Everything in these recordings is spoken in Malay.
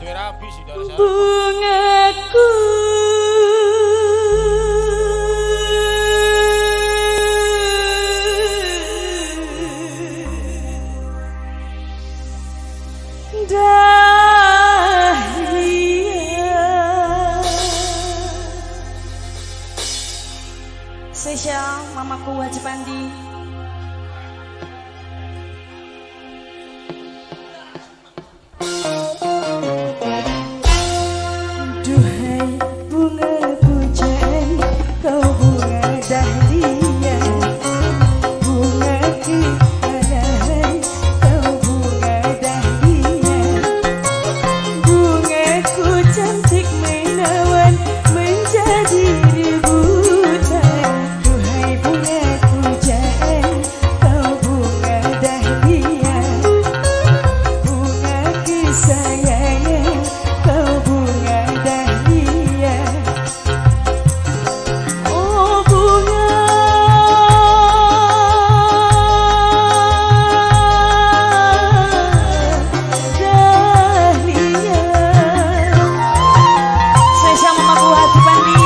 bungaku spesial mamaku Haji Pandi. Duhai bunga pujian, kau bunga dahlia, bunga kehalalan, kau bunga dahlia, bungaku cantik menawan menjadi rebutan. Duhai bunga pujian, kau bunga dahlia, bunga kesayangan, kau bunga dahlia. Oh bunga dahlia. Spesial mamaku Haji Pandi.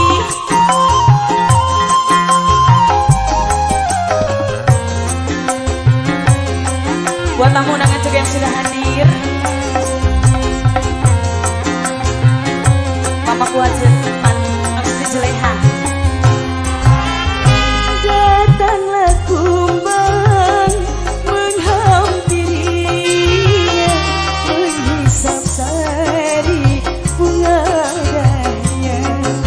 Buat tamu undangan juga yang sudah hadir, mamaku Haji Pandi Juleha. Datanglah kumbang menghampirinya, menghisap sari bunga dahlia.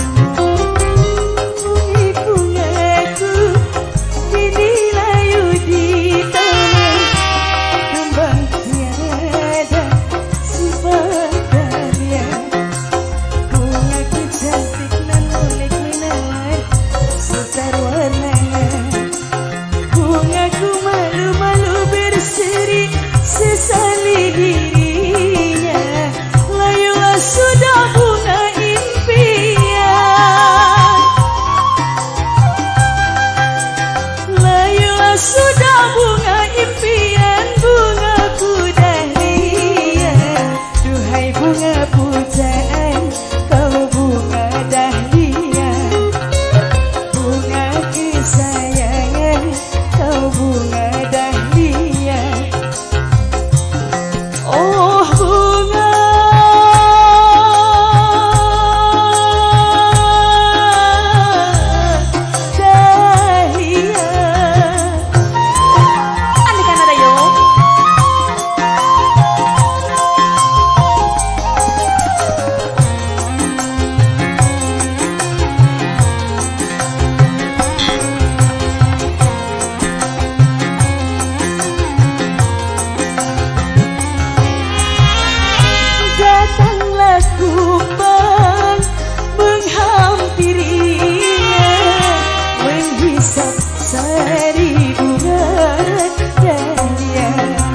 Bungi-bungaku kini layu di tanah, kembang tiada sepadannya. Bungaku cantik dan molek menawan segar warnanya. Bungaku malu-malu berseri sesali dirinya. Layulah sudah bunga impian, layulah sudah bunga impian, bungaku dahlia. Duhai bunga pujaan, kau bunga dahlia, bunga kesayangan, kau bunga dahlia. Oh bunga dahlia. Andikan ada yo. Datanglah kumbang menghampirinya, menghisap sari bunga dahlia.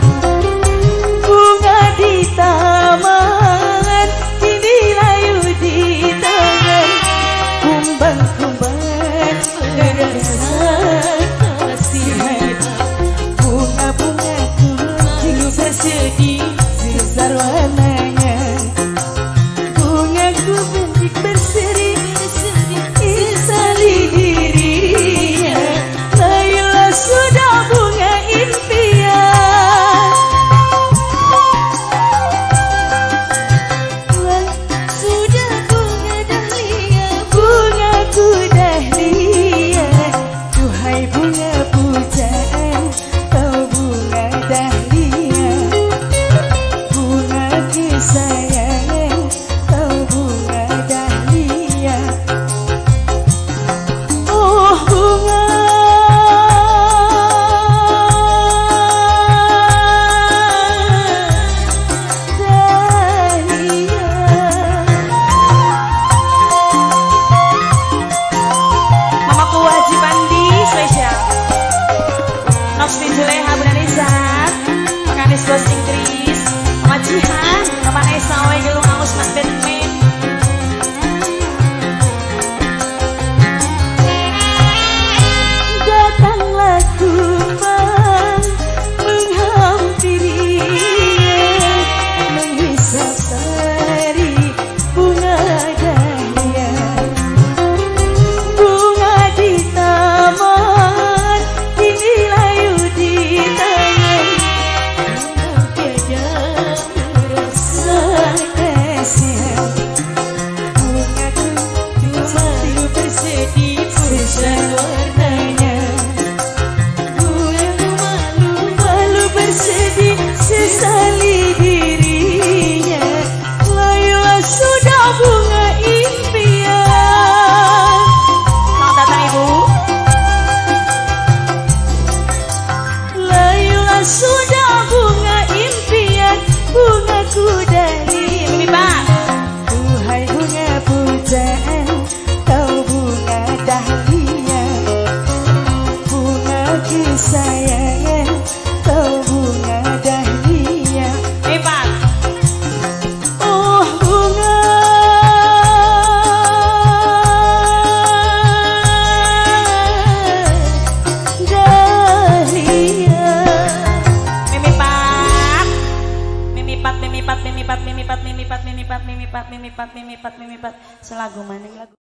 Bunga di taman kini layu di tangan, kumbang-kumbang merasa kasihan. Bunga-bungaku juga sedih besar warnanya. Bungaku bentik berseri isali dirinya. Layulah sudah bunga impian, sudah bunga dahlia, bungaku dahlia. Duhai bunga pujaan, kau bunga dahlia, bunga kesayangan, kau bunga dahlia. Oh bunga dahlia. Mamaku Haji Pandi spesial. Nofsi Juleha Bunda Nisa, Makanis Bos Inggris, Mama Jihan, Bapak Nesa Owe Gelung Angus Mas Batman. Datanglah kumbang menghampirinya, menghisap sari mimipat mimipat mimipat mimipat mimipat mimipat mimipat mimipat mimipat mimipat selagu maning lagu